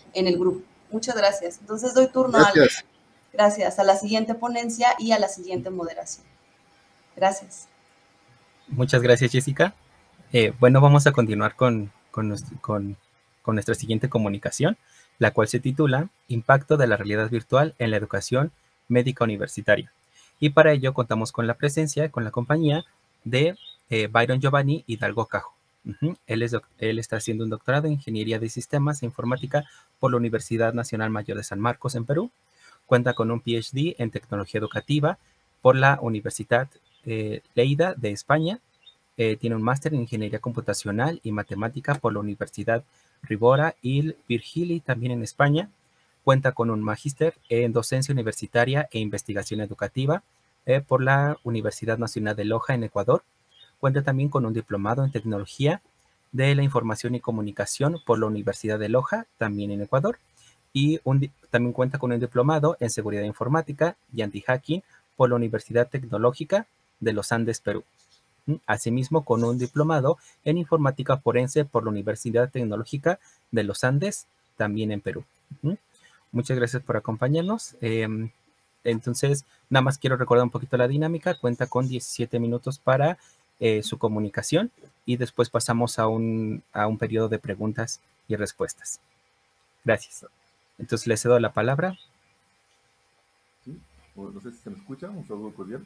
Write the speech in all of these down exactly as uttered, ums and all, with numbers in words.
en el grupo. Muchas gracias. Entonces doy turno al, Gracias. gracias, a la siguiente ponencia y a la siguiente moderación. Gracias. Muchas gracias, Jessica. Eh, bueno, vamos a continuar con, con, nuestro, con, con nuestra siguiente comunicación, la cual se titula Impacto de la realidad virtual en la educación médica universitaria. Y para ello contamos con la presencia, con la compañía de eh, Byron Giovanni Hidalgo Cajo. Uh-huh. él, es, él está haciendo un doctorado en Ingeniería de Sistemas e Informática por la Universidad Nacional Mayor de San Marcos en Perú. Cuenta con un P H D en Tecnología Educativa por la Universidad eh, Lleida de España. Eh, tiene un máster en Ingeniería Computacional y Matemática por la Universidad Ribora y Virgili, también en España. Cuenta con un magíster en Docencia Universitaria e Investigación Educativa eh, por la Universidad Nacional de Loja, en Ecuador. Cuenta también con un diplomado en Tecnología de la Información y Comunicación por la Universidad de Loja, también en Ecuador. Y un, también cuenta con un diplomado en Seguridad Informática y Anti-Hacking por la Universidad Tecnológica de los Andes, Perú. Asimismo, con un diplomado en Informática Forense por la Universidad Tecnológica de los Andes, también en Perú. Muchas gracias por acompañarnos. Eh, entonces, nada más quiero recordar un poquito la dinámica. Cuenta con diecisiete minutos para eh, su comunicación y después pasamos a un, a un periodo de preguntas y respuestas. Gracias. Entonces, le cedo la palabra. Sí, no sé si se me escucha. Un saludo cordial.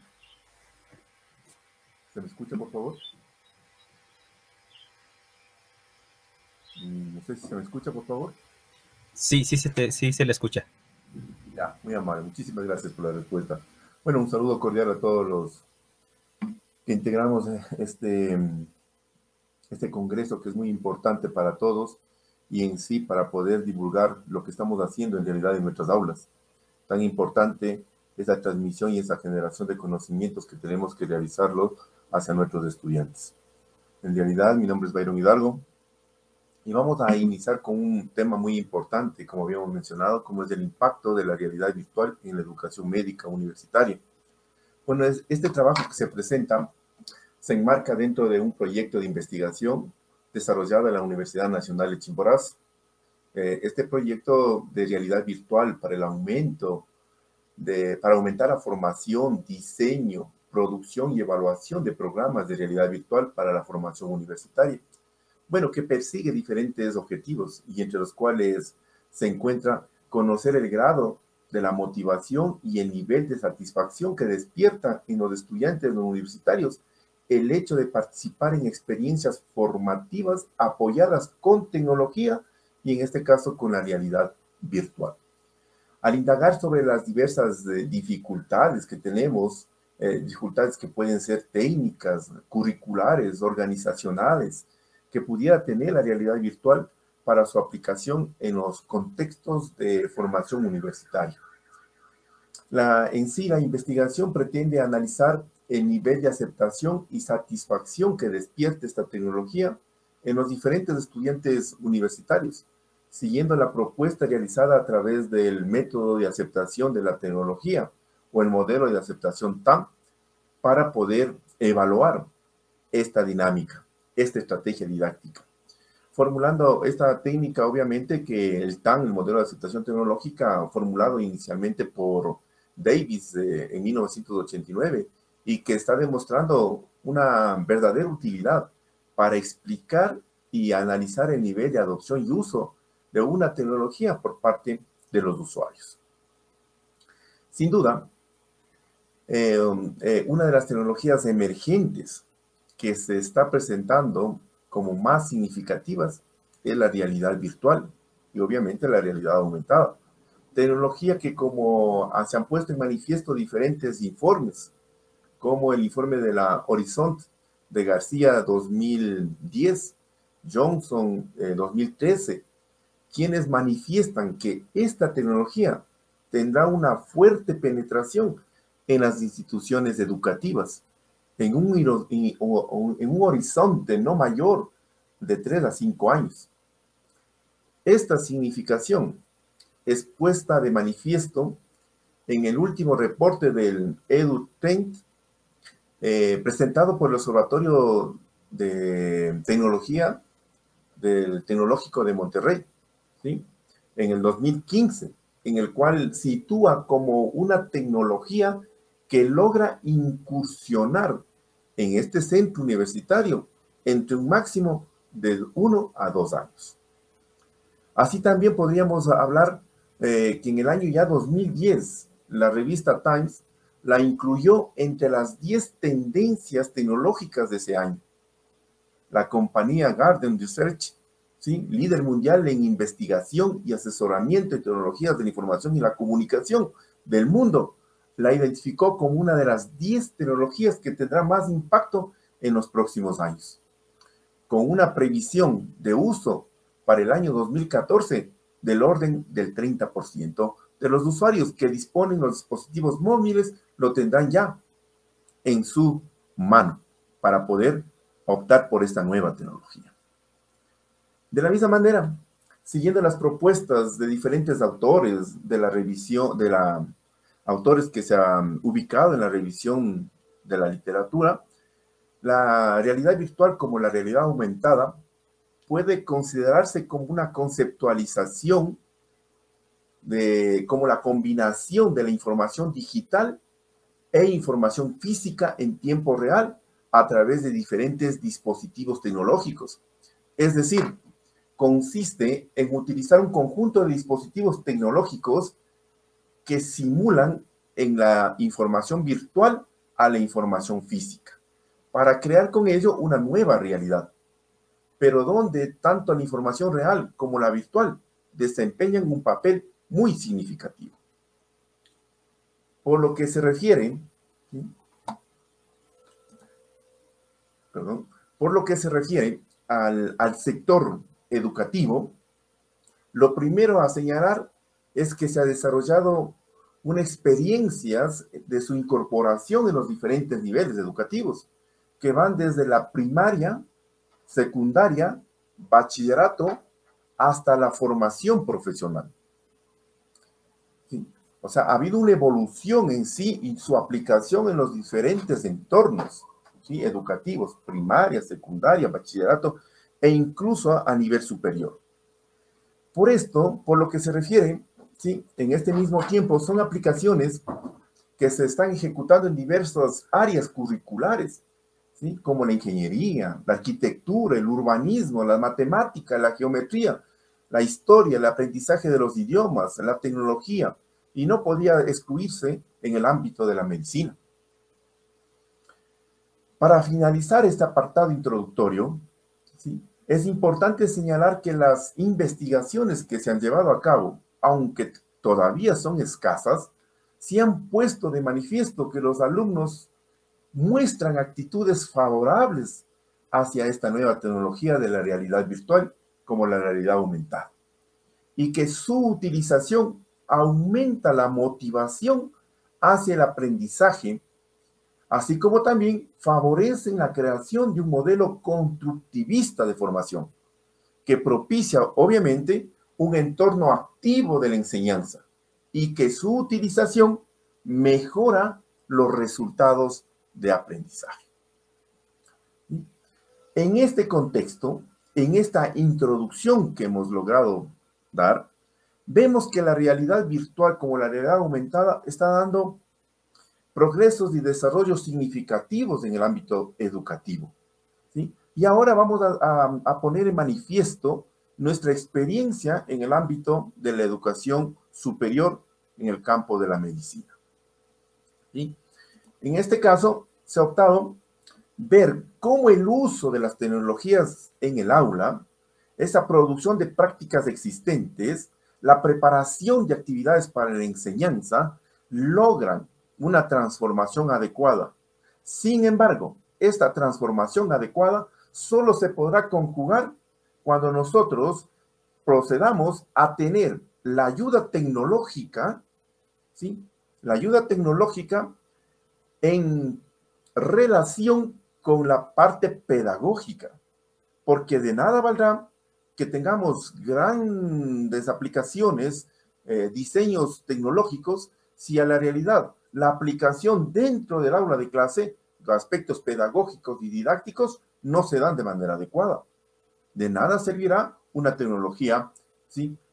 ¿Se me escucha, por favor? No sé si se me escucha, por favor. Sí, sí, se te, sí se le escucha. Ya, muy amable. Muchísimas gracias por la respuesta. Bueno, un saludo cordial a todos los que integramos este, este congreso, que es muy importante para todos y en sí para poder divulgar lo que estamos haciendo en realidad en nuestras aulas. Tan importante esa transmisión y esa generación de conocimientos que tenemos que realizarlo hacia nuestros estudiantes. En realidad, mi nombre es Byron Hidalgo y vamos a iniciar con un tema muy importante, como habíamos mencionado, como es el impacto de la realidad virtual en la educación médica universitaria. Bueno, es, este trabajo que se presenta se enmarca dentro de un proyecto de investigación desarrollado en la Universidad Nacional de Chimborazo. Eh, este proyecto de realidad virtual para el aumento, de, para aumentar la formación, diseño, producción y evaluación de programas de realidad virtual para la formación universitaria. Bueno, que persigue diferentes objetivos y entre los cuales se encuentra conocer el grado de la motivación y el nivel de satisfacción que despierta en los estudiantes universitarios el hecho de participar en experiencias formativas apoyadas con tecnología y en este caso con la realidad virtual. Al indagar sobre las diversas eh, dificultades que tenemos, eh, dificultades que pueden ser técnicas, curriculares, organizacionales, que pudiera tener la realidad virtual para su aplicación en los contextos de formación universitaria. La, en sí, la investigación pretende analizar el nivel de aceptación y satisfacción que despierte esta tecnología en los diferentes estudiantes universitarios, siguiendo la propuesta realizada a través del método de aceptación de la tecnología o el modelo de aceptación T A M para poder evaluar esta dinámica, esta estrategia didáctica. Formulando esta técnica, obviamente, que el T A M, el modelo de aceptación tecnológica, formulado inicialmente por Davis eh, en mil novecientos ochenta y nueve, y que está demostrando una verdadera utilidad para explicar y analizar el nivel de adopción y uso de una tecnología por parte de los usuarios. Sin duda, eh, eh, una de las tecnologías emergentes que se está presentando como más significativas es la realidad virtual y obviamente la realidad aumentada. Tecnología que, como se han puesto en manifiesto diferentes informes, como el informe de la Horizont de García dos mil diez, Johnson eh, dos mil trece, quienes manifiestan que esta tecnología tendrá una fuerte penetración en las instituciones educativas, en un, en un horizonte no mayor de tres a cinco años. Esta significación es puesta de manifiesto en el último reporte del EduTrend, eh, presentado por el Observatorio de Tecnología del Tecnológico de Monterrey, ¿sí? en el dos mil quince, en el cual sitúa como una tecnología que logra incursionar en este centro universitario entre un máximo de uno a dos años. Así también podríamos hablar eh, que en el año ya dos mil diez, la revista Times la incluyó entre las diez tendencias tecnológicas de ese año. La compañía Garden Research, ¿sí?, líder mundial en investigación y asesoramiento en tecnologías de la información y la comunicación del mundo, la identificó como una de las diez tecnologías que tendrá más impacto en los próximos años, con una previsión de uso para el año dos mil catorce del orden del treinta por ciento de los usuarios que disponen los dispositivos móviles lo tendrán ya en su mano para poder optar por esta nueva tecnología. De la misma manera, siguiendo las propuestas de diferentes autores de la revisión, de la autores que se han ubicado en la revisión de la literatura, la realidad virtual como la realidad aumentada puede considerarse como una conceptualización de, como la combinación de la información digital e información física en tiempo real a través de diferentes dispositivos tecnológicos. Es decir, consiste en utilizar un conjunto de dispositivos tecnológicos que simulan en la información virtual a la información física, para crear con ello una nueva realidad, pero donde tanto la información real como la virtual desempeñan un papel muy significativo. Por lo que se refiere, ¿sí? Perdón, por lo que se refiere al, al sector educativo, lo primero a señalar es que se ha desarrollado una experiencia de su incorporación en los diferentes niveles educativos, que van desde la primaria, secundaria, bachillerato, hasta la formación profesional. ¿Sí? O sea, ha habido una evolución en sí y su aplicación en los diferentes entornos, ¿sí?, educativos, primaria, secundaria, bachillerato, e incluso a nivel superior. Por esto, por lo que se refiere, ¿sí?, en este mismo tiempo, son aplicaciones que se están ejecutando en diversas áreas curriculares, ¿sí?, como la ingeniería, la arquitectura, el urbanismo, la matemática, la geometría, la historia, el aprendizaje de los idiomas, la tecnología, y no podía excluirse en el ámbito de la medicina. Para finalizar este apartado introductorio, ¿sí?, es importante señalar que las investigaciones que se han llevado a cabo, aunque todavía son escasas, sí han puesto de manifiesto que los alumnos muestran actitudes favorables hacia esta nueva tecnología de la realidad virtual como la realidad aumentada, y que su utilización aumenta la motivación hacia el aprendizaje, así como también favorecen la creación de un modelo constructivista de formación, que propicia, obviamente, un entorno activo de la enseñanza y que su utilización mejora los resultados de aprendizaje. En este contexto, en esta introducción que hemos logrado dar, vemos que la realidad virtual como la realidad aumentada está dando progresos y desarrollos significativos en el ámbito educativo, ¿sí? Y ahora vamos a, a, a poner en manifiesto nuestra experiencia en el ámbito de la educación superior en el campo de la medicina, ¿sí? En este caso, se ha optado ver cómo el uso de las tecnologías en el aula, esa producción de prácticas existentes, la preparación de actividades para la enseñanza, logran una transformación adecuada. Sin embargo, esta transformación adecuada solo se podrá conjugar cuando nosotros procedamos a tener la ayuda tecnológica, ¿sí?, la ayuda tecnológica en relación con la parte pedagógica, porque de nada valdrá que tengamos grandes aplicaciones, eh, diseños tecnológicos, si a la realidad la aplicación dentro del aula de clase, los aspectos pedagógicos y didácticos, no se dan de manera adecuada. De nada servirá una tecnología, ¿sí?,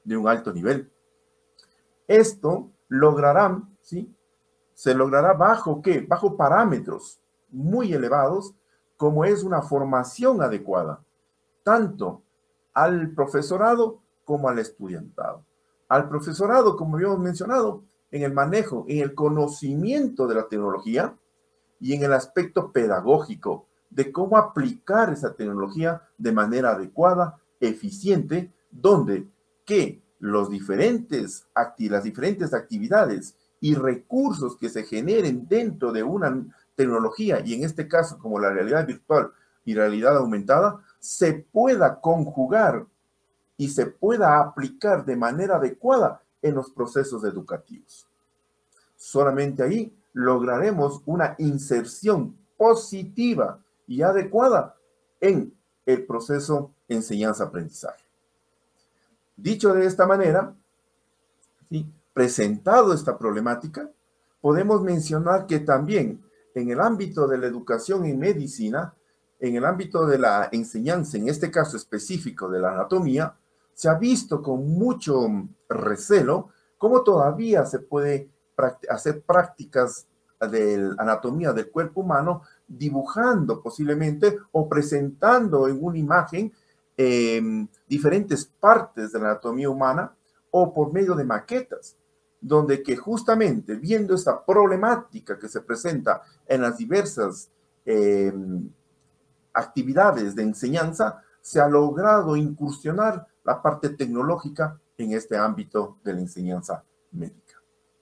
de un alto nivel. Esto lograrán, ¿sí? Se logrará bajo ¿qué? Bajo parámetros muy elevados, como es una formación adecuada, tanto al profesorado como al estudiantado. Al profesorado, como habíamos mencionado, en el manejo, en el conocimiento de la tecnología y en el aspecto pedagógico de cómo aplicar esa tecnología de manera adecuada, eficiente, donde que los diferentes, las diferentes actividades y recursos que se generen dentro de una tecnología, y en este caso como la realidad virtual y realidad aumentada, se pueda conjugar y se pueda aplicar de manera adecuada en los procesos educativos. Solamente ahí lograremos una inserción positiva y adecuada en el proceso enseñanza-aprendizaje. Dicho de esta manera, ¿sí? Presentado esta problemática, podemos mencionar que también en el ámbito de la educación en medicina, en el ámbito de la enseñanza, en este caso específico de la anatomía, se ha visto con mucho recelo cómo todavía se puede hacer prácticas de anatomía del cuerpo humano dibujando posiblemente o presentando en una imagen eh, diferentes partes de la anatomía humana o por medio de maquetas, donde que justamente viendo esta problemática que se presenta en las diversas eh, actividades de enseñanza, se ha logrado incursionar la parte tecnológica en este ámbito de la enseñanza médica.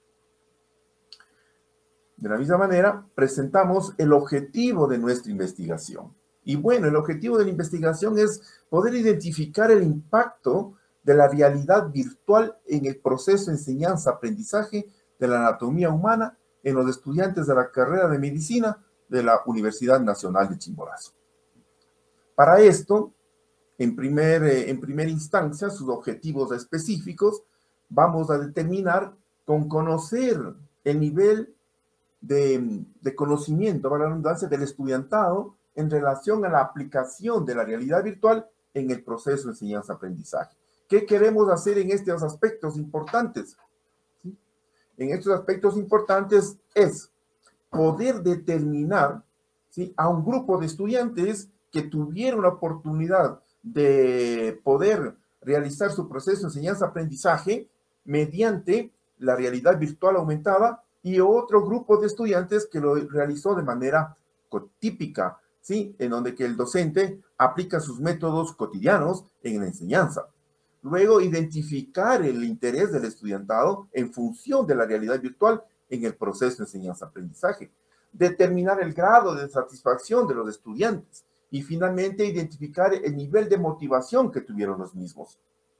De la misma manera, presentamos el objetivo de nuestra investigación. Y bueno, el objetivo de la investigación es poder identificar el impacto de la realidad virtual en el proceso de enseñanza-aprendizaje de la anatomía humana en los estudiantes de la carrera de medicina de la Universidad Nacional de Chimborazo. Para esto, en, primer, eh, en primera instancia, sus objetivos específicos, vamos a determinar con conocer el nivel de, de conocimiento, para la redundancia, del estudiantado en relación a la aplicación de la realidad virtual en el proceso de enseñanza-aprendizaje. ¿Qué queremos hacer en estos aspectos importantes? ¿Sí? En estos aspectos importantes es poder determinar, ¿sí?, a un grupo de estudiantes que tuvieron la oportunidad de poder realizar su proceso de enseñanza-aprendizaje mediante la realidad virtual aumentada y otro grupo de estudiantes que lo realizó de manera típica, ¿sí?, en donde que el docente aplica sus métodos cotidianos en la enseñanza. Luego, identificar el interés del estudiantado en función de la realidad virtual en el proceso de enseñanza-aprendizaje. Determinar el grado de satisfacción de los estudiantes. Y finalmente, identificar el nivel de motivación que tuvieron los mismos.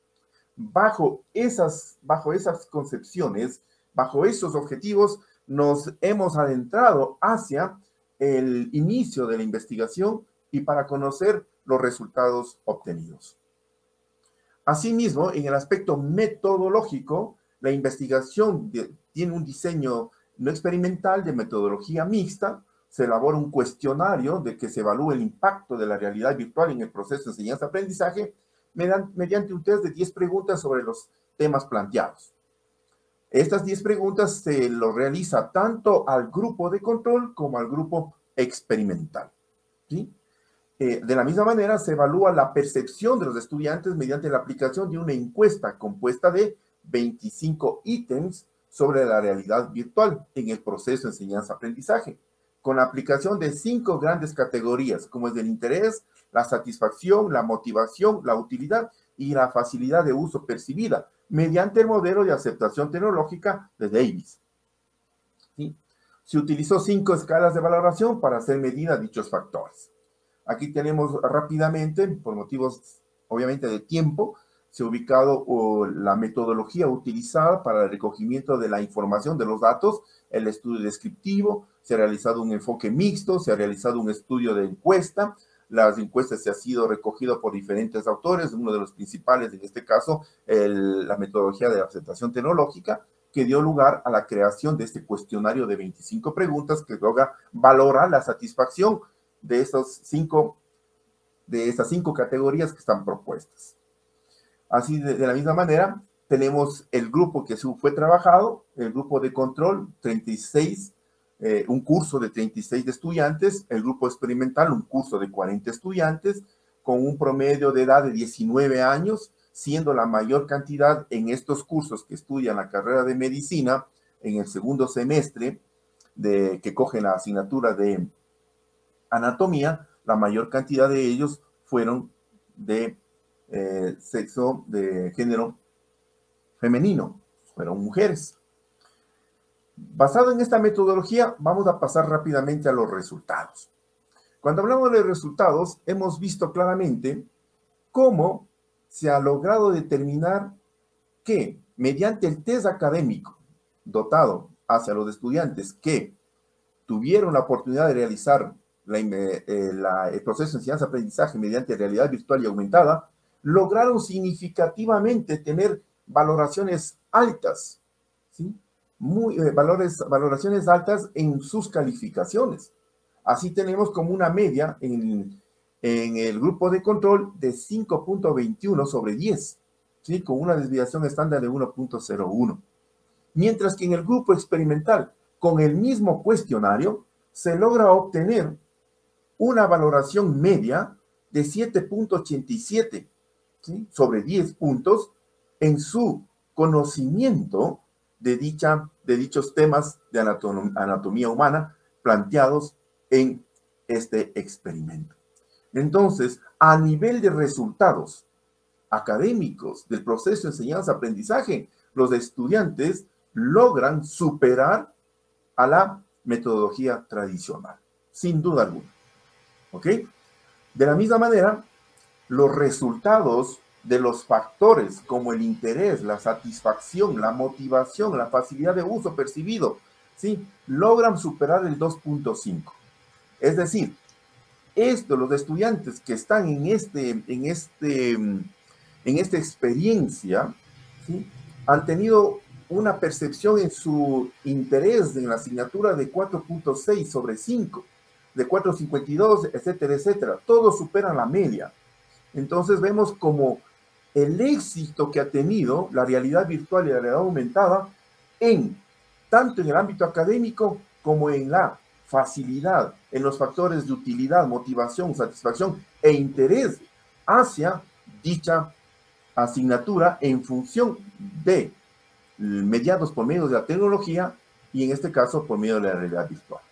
Bajo esas, bajo esas concepciones, bajo esos objetivos, nos hemos adentrado hacia el inicio de la investigación y para conocer los resultados obtenidos. Asimismo, en el aspecto metodológico, la investigación de, tiene un diseño no experimental de metodología mixta. Se elabora un cuestionario de que se evalúe el impacto de la realidad virtual en el proceso de enseñanza-aprendizaje mediante un test de diez preguntas sobre los temas planteados. Estas diez preguntas se lo realiza tanto al grupo de control como al grupo experimental, ¿sí? Eh, de la misma manera, se evalúa la percepción de los estudiantes mediante la aplicación de una encuesta compuesta de veinticinco ítems sobre la realidad virtual en el proceso de enseñanza-aprendizaje, con la aplicación de cinco grandes categorías, como es el interés, la satisfacción, la motivación, la utilidad y la facilidad de uso percibida, mediante el modelo de aceptación tecnológica de Davis. ¿Sí? Se utilizó cinco escalas de valoración para hacer medida de dichos factores. Aquí tenemos rápidamente, por motivos obviamente de tiempo, se ha ubicado uh, la metodología utilizada para el recogimiento de la información de los datos, el estudio descriptivo, se ha realizado un enfoque mixto, se ha realizado un estudio de encuesta, las encuestas se han sido recogidas por diferentes autores, uno de los principales en este caso, el, la metodología de aceptación tecnológica, que dio lugar a la creación de este cuestionario de veinticinco preguntas que logra valorar la satisfacción de, estos cinco, de estas cinco categorías que están propuestas. Así, de, de la misma manera, tenemos el grupo que fue trabajado, el grupo de control, treinta y seis, eh, un curso de treinta y seis de estudiantes, el grupo experimental, un curso de cuarenta estudiantes, con un promedio de edad de diecinueve años, siendo la mayor cantidad en estos cursos que estudian la carrera de medicina en el segundo semestre, de, que cogen la asignatura de anatomía, la mayor cantidad de ellos fueron de eh, sexo, de género femenino, fueron mujeres. Basado en esta metodología, vamos a pasar rápidamente a los resultados. Cuando hablamos de resultados, hemos visto claramente cómo se ha logrado determinar que mediante el test académico dotado hacia los estudiantes que tuvieron la oportunidad de realizar la, eh, la, el proceso de enseñanza-aprendizaje mediante realidad virtual y aumentada, lograron significativamente tener valoraciones altas, ¿sí? Muy, eh, valores, valoraciones altas en sus calificaciones. Así tenemos como una media en, en el grupo de control de cinco punto veintiuno sobre diez, ¿sí? Con una desviación estándar de uno punto cero uno. Mientras que en el grupo experimental, con el mismo cuestionario, se logra obtener una valoración media de siete punto ochenta y siete, ¿sí? Sobre diez puntos en su conocimiento de, dicha, de dichos temas de anatom anatomía humana planteados en este experimento. Entonces, a nivel de resultados académicos del proceso de enseñanza-aprendizaje, los estudiantes logran superar a la metodología tradicional, sin duda alguna. ¿Ok? De la misma manera, los resultados de los factores como el interés, la satisfacción, la motivación, la facilidad de uso percibido, ¿sí? Logran superar el dos punto cinco. Es decir, esto, los estudiantes que están en, este, en, este, en esta experiencia, ¿sí? Han tenido una percepción en su interés en la asignatura de cuatro punto seis sobre cinco, de cuatro punto cincuenta y dos, etcétera, etcétera. Todos superan la media. Entonces vemos como el éxito que ha tenido la realidad virtual y la realidad aumentada en tanto en el ámbito académico como en la facilidad, en los factores de utilidad, motivación, satisfacción e interés hacia dicha asignatura en función de mediados por medio de la tecnología y en este caso por medio de la realidad virtual.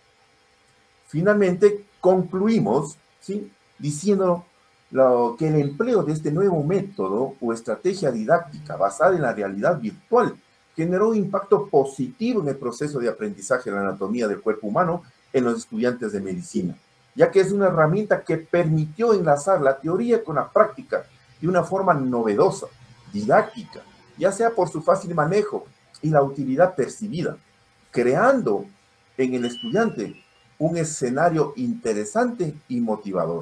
Finalmente, concluimos, ¿sí? Diciendo lo, que el empleo de este nuevo método o estrategia didáctica basada en la realidad virtual generó un impacto positivo en el proceso de aprendizaje de la anatomía del cuerpo humano en los estudiantes de medicina, ya que es una herramienta que permitió enlazar la teoría con la práctica de una forma novedosa, didáctica, ya sea por su fácil manejo y la utilidad percibida, creando en el estudiante un escenario interesante y motivador.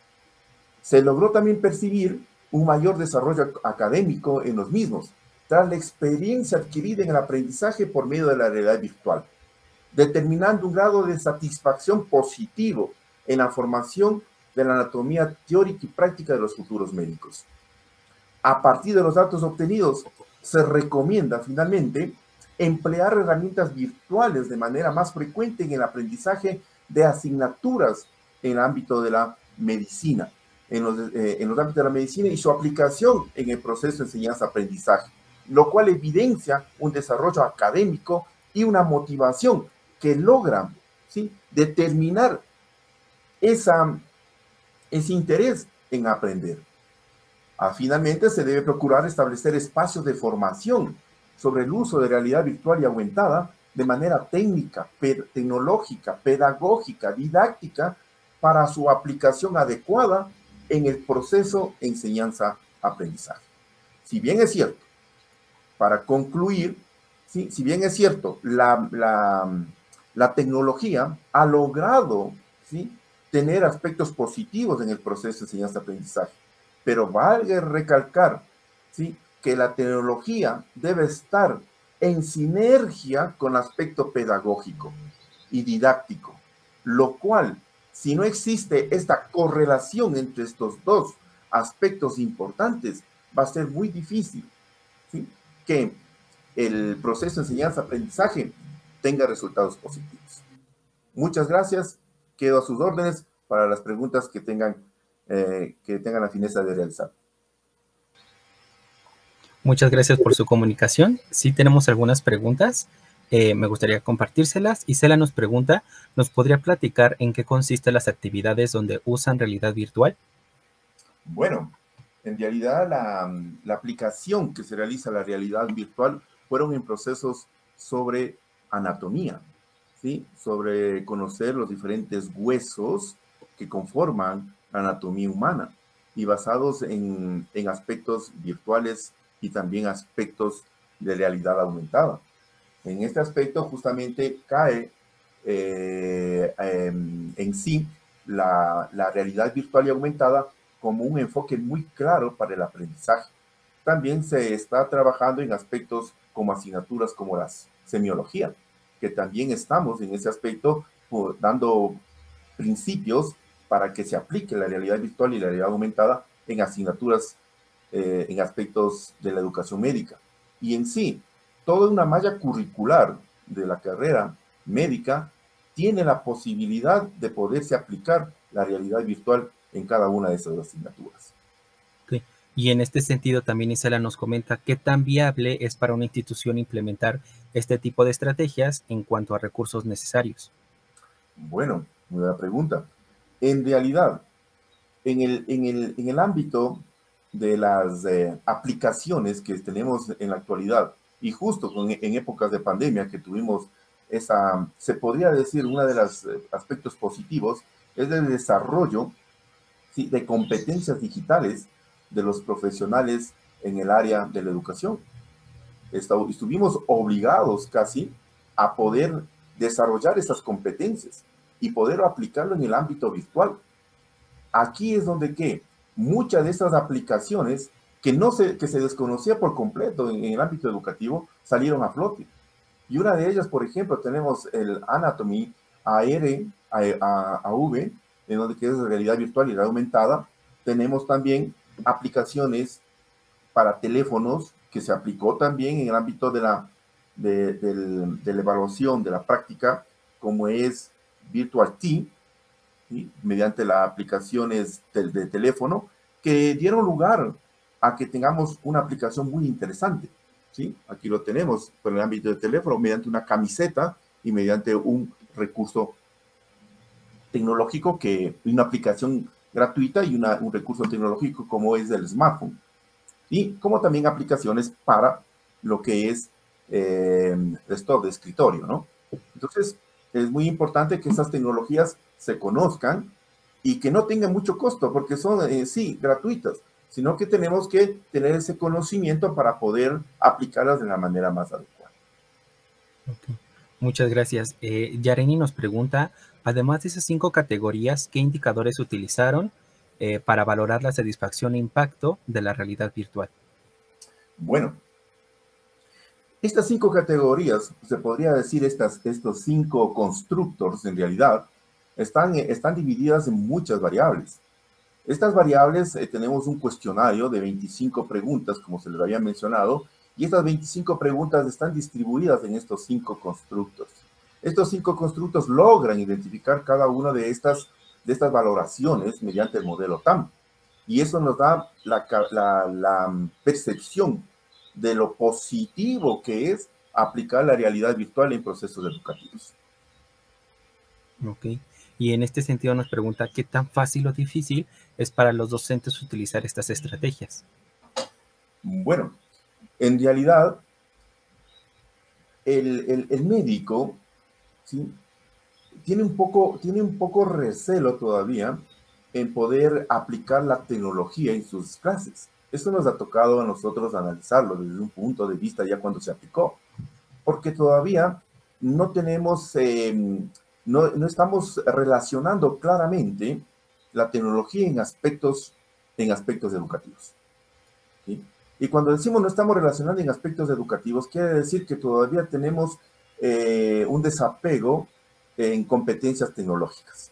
Se logró también percibir un mayor desarrollo académico en los mismos, tras la experiencia adquirida en el aprendizaje por medio de la realidad virtual, determinando un grado de satisfacción positivo en la formación de la anatomía teórica y práctica de los futuros médicos. A partir de los datos obtenidos, se recomienda finalmente emplear herramientas virtuales de manera más frecuente en el aprendizaje de asignaturas en el ámbito de la medicina, en los, eh, en los ámbitos de la medicina y su aplicación en el proceso de enseñanza-aprendizaje, lo cual evidencia un desarrollo académico y una motivación que logra, ¿sí?, determinar esa, ese interés en aprender. Ah, finalmente, se debe procurar establecer espacios de formación sobre el uso de realidad virtual y aumentada de manera técnica, pe- tecnológica, pedagógica, didáctica, para su aplicación adecuada en el proceso de enseñanza-aprendizaje. Si bien es cierto, para concluir, ¿sí? si bien es cierto, la, la, la tecnología ha logrado, ¿sí?, tener aspectos positivos en el proceso de enseñanza-aprendizaje, pero valga recalcar, ¿sí?, que la tecnología debe estar en sinergia con el aspecto pedagógico y didáctico, lo cual, si no existe esta correlación entre estos dos aspectos importantes, va a ser muy difícil, ¿sí?, que el proceso de enseñanza-aprendizaje tenga resultados positivos. Muchas gracias. Quedo a sus órdenes para las preguntas que tengan, eh, que tengan la fineza de realizar. Muchas gracias por su comunicación. Sí tenemos algunas preguntas. Eh, me gustaría compartírselas. Isela nos pregunta, ¿nos podría platicar en qué consisten las actividades donde usan realidad virtual? Bueno, en realidad la, la aplicación que se realiza a la realidad virtual fueron en procesos sobre anatomía, ¿sí? Sobre conocer los diferentes huesos que conforman la anatomía humana y basados en, en aspectos virtuales y también aspectos de realidad aumentada. En este aspecto justamente cae eh, eh, en sí la, la realidad virtual y aumentada como un enfoque muy claro para el aprendizaje. También se está trabajando en aspectos como asignaturas como la semiología, que también estamos en ese aspecto por, dando principios para que se aplique la realidad virtual y la realidad aumentada en asignaturas, eh, en aspectos de la educación médica. Y en sí, toda una malla curricular de la carrera médica tiene la posibilidad de poderse aplicar la realidad virtual en cada una de esas asignaturas. Okay. Y en este sentido también Isela nos comenta qué tan viable es para una institución implementar este tipo de estrategias en cuanto a recursos necesarios. Bueno, muy buena pregunta. En realidad, en el, en el, en el ámbito de las eh, aplicaciones que tenemos en la actualidad, y justo con, en épocas de pandemia que tuvimos esa, se podría decir, uno de los eh, aspectos positivos es el desarrollo, ¿sí?, de competencias digitales de los profesionales en el área de la educación. Estuvimos obligados casi a poder desarrollar esas competencias y poder aplicarlo en el ámbito virtual. Aquí es donde que muchas de esas aplicaciones que, no se, que se desconocía por completo en, en el ámbito educativo salieron a flote. Y una de ellas, por ejemplo, tenemos el Anatomy A R, A V, en donde que es realidad virtual y realidad aumentada. Tenemos también aplicaciones para teléfonos que se aplicó también en el ámbito de la, de, de, de la evaluación de la práctica, como es Virtual T, ¿sí?, mediante las aplicaciones de, de teléfono, que dieron lugar a que tengamos una aplicación muy interesante, ¿sí? Aquí lo tenemos por el ámbito de teléfono, mediante una camiseta y mediante un recurso tecnológico, que una aplicación gratuita y una, un recurso tecnológico como es el smartphone. Y como también aplicaciones para lo que es eh, esto de escritorio, ¿no? Entonces, es muy importante que esas tecnologías se conozcan y que no tengan mucho costo, porque son, eh, sí, gratuitas, sino que tenemos que tener ese conocimiento para poder aplicarlas de la manera más adecuada. Okay. Muchas gracias. Eh, Yareni nos pregunta, además de esas cinco categorías, ¿qué indicadores utilizaron eh, para valorar la satisfacción e impacto de la realidad virtual? Bueno, estas cinco categorías, se podría decir estas, estos cinco constructors en realidad, están, están divididas en muchas variables. Estas variables, eh, tenemos un cuestionario de veinticinco preguntas, como se les había mencionado, y estas veinticinco preguntas están distribuidas en estos cinco constructos. Estos cinco constructos logran identificar cada una de estas, de estas valoraciones mediante el modelo T A M. Y eso nos da la, la, la percepción de lo positivo que es aplicar la realidad virtual en procesos educativos. Ok. Y en este sentido nos pregunta qué tan fácil o difícil es para los docentes utilizar estas estrategias. Bueno, en realidad, el, el, el médico, ¿sí?, tiene un poco, tiene un poco recelo todavía en poder aplicar la tecnología en sus clases. Eso nos ha tocado a nosotros analizarlo desde un punto de vista ya cuando se aplicó, porque todavía no tenemos, eh, no, no estamos relacionando claramente la tecnología en aspectos, en aspectos educativos, ¿sí? Y cuando decimos no estamos relacionando en aspectos educativos, quiere decir que todavía tenemos eh, un desapego en competencias tecnológicas.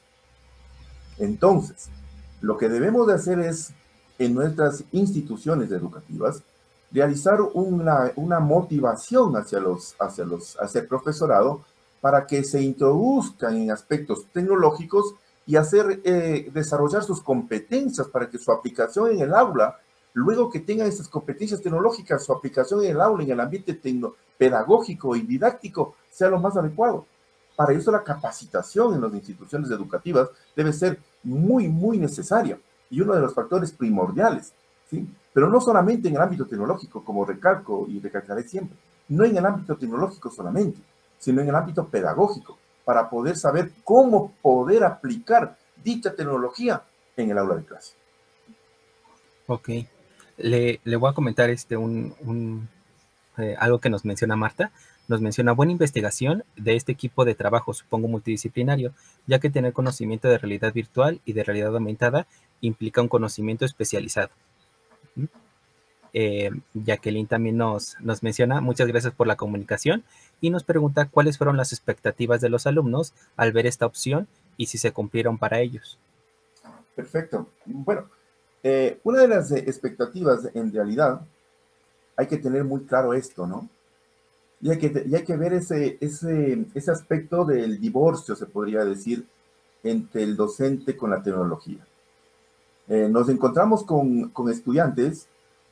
Entonces, lo que debemos de hacer es, en nuestras instituciones educativas, realizar una, una motivación hacia, los, hacia, los, hacia el profesorado para que se introduzcan en aspectos tecnológicos y hacer eh, desarrollar sus competencias para que su aplicación en el aula, luego que tengan esas competencias tecnológicas, su aplicación en el aula, en el ambiente tecno, pedagógico y didáctico, sea lo más adecuado. Para eso la capacitación en las instituciones educativas debe ser muy, muy necesaria y uno de los factores primordiales, ¿sí? Pero no solamente en el ámbito tecnológico, como recalco y recalcaré siempre, no en el ámbito tecnológico solamente, sino en el ámbito pedagógico, para poder saber cómo poder aplicar dicha tecnología en el aula de clase. Ok. Le, le voy a comentar este un, un, eh, algo que nos menciona Marta. Nos menciona buena investigación de este equipo de trabajo, supongo multidisciplinario, ya que tener conocimiento de realidad virtual y de realidad aumentada implica un conocimiento especializado. ¿Mm? Eh, Jacqueline también nos, nos menciona, muchas gracias por la comunicación, y nos pregunta cuáles fueron las expectativas de los alumnos al ver esta opción y si se cumplieron para ellos. Perfecto. Bueno, eh, una de las expectativas en realidad, hay que tener muy claro esto, ¿no? Y hay que, y hay que ver ese, ese, ese aspecto del divorcio, se podría decir, entre el docente con la tecnología. Eh, nos encontramos con, con estudiantes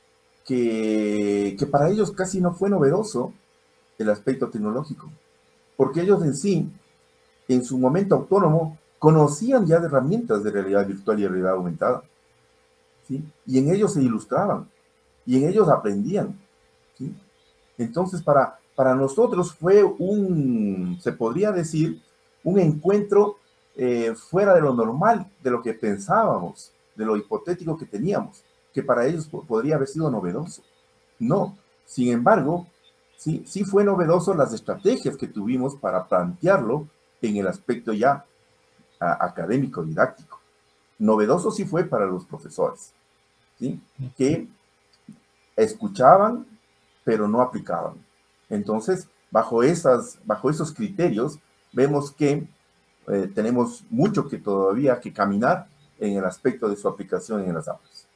que, que para ellos casi no fue novedoso el aspecto tecnológico, porque ellos en sí, en su momento autónomo, conocían ya de herramientas de realidad virtual y realidad aumentada, ¿sí? Y en ellos se ilustraban, y en ellos aprendían, ¿sí? Entonces, para, para nosotros fue un, se podría decir, un encuentro eh, fuera de lo normal, de lo que pensábamos, de lo hipotético que teníamos, que para ellos podría haber sido novedoso. No, sin embargo, sí, sí fue novedoso las estrategias que tuvimos para plantearlo en el aspecto ya a, académico, didáctico. Novedoso sí fue para los profesores, ¿sí? Que escuchaban, pero no aplicaban. Entonces, bajo, esas, bajo esos criterios, vemos que eh, tenemos mucho que todavía que caminar en el aspecto de su aplicación en las aulas.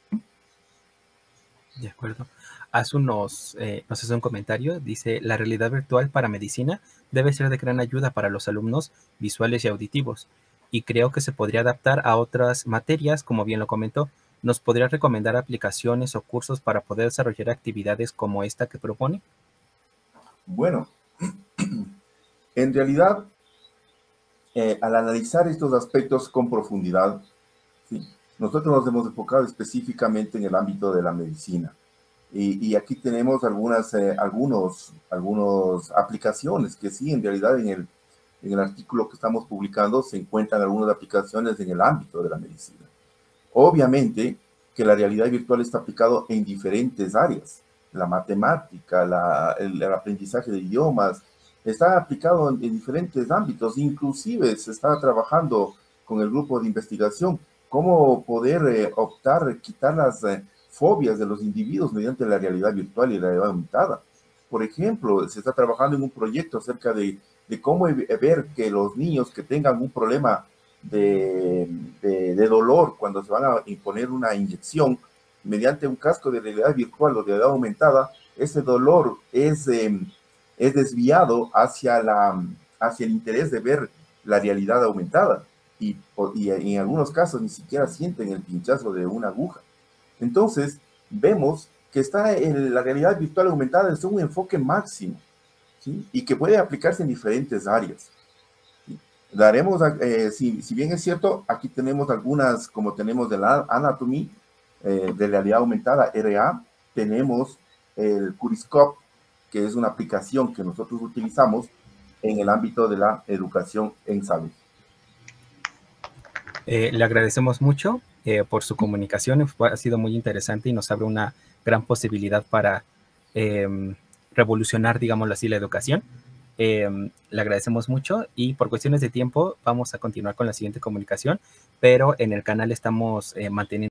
De acuerdo. Hace unos, eh, nos hace un comentario, dice, la realidad virtual para medicina debe ser de gran ayuda para los alumnos visuales y auditivos, y creo que se podría adaptar a otras materias, como bien lo comentó. ¿Nos podría recomendar aplicaciones o cursos para poder desarrollar actividades como esta que propone? Bueno, en realidad, eh, al analizar estos aspectos con profundidad, ¿sí? Nosotros nos hemos enfocado específicamente en el ámbito de la medicina. Y, y aquí tenemos algunas eh, algunos, algunos aplicaciones que sí, en realidad en el, en el artículo que estamos publicando se encuentran algunas aplicaciones en el ámbito de la medicina. Obviamente que la realidad virtual está aplicado en diferentes áreas. La matemática, la, el, el aprendizaje de idiomas, está aplicado en, en diferentes ámbitos. Inclusive se está trabajando con el grupo de investigación cómo poder eh, optar, quitar las eh, fobias de los individuos mediante la realidad virtual y la realidad aumentada. Por ejemplo, se está trabajando en un proyecto acerca de, de cómo ver que los niños que tengan un problema de, de, de dolor cuando se van a imponer una inyección mediante un casco de realidad virtual o de realidad aumentada, ese dolor es, eh, es desviado hacia, la, hacia el interés de ver la realidad aumentada. Y, y en algunos casos ni siquiera sienten el pinchazo de una aguja. Entonces, vemos que está en la realidad virtual aumentada, es un enfoque máximo, ¿sí? Y que puede aplicarse en diferentes áreas. ¿Sí? Daremos, eh, si, si bien es cierto, aquí tenemos algunas, como tenemos de la Anatomy, eh, de realidad aumentada, R A, tenemos el Curiscope, que es una aplicación que nosotros utilizamos en el ámbito de la educación en salud. Eh, le agradecemos mucho eh, por su comunicación, ha sido muy interesante y nos abre una gran posibilidad para eh, revolucionar, digámoslo así, la educación. Eh, le agradecemos mucho y por cuestiones de tiempo vamos a continuar con la siguiente comunicación, pero en el canal estamos eh, manteniendo